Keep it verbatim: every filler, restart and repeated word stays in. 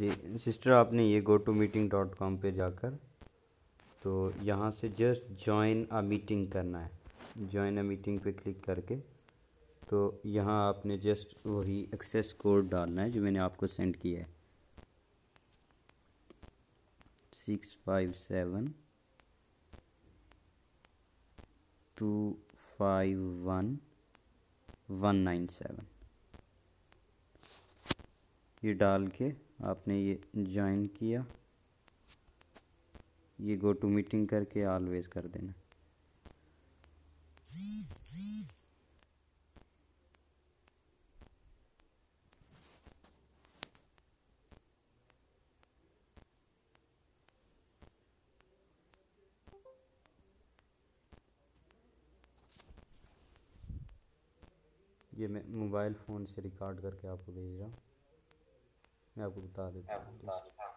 जी sister, आपने ये go to meeting dot com पर जाकर तो यहाँ से जस्ट जॉइन अ मीटिंग करना है। जॉइन अ मीटिंग पे क्लिक करके तो यहाँ आपने जस्ट वही एक्सेस कोड डालना है जो मैंने आपको सेंड किया है, six five seven two five one one nine seven. ये डाल के आपने ये ज्वाइन किया, ये गो टू मीटिंग करके ऑलवेज कर देना। ये मैं मोबाइल फ़ोन से रिकॉर्ड करके आपको भेज रहा हूँ। मैं आपको बता देता हूँ।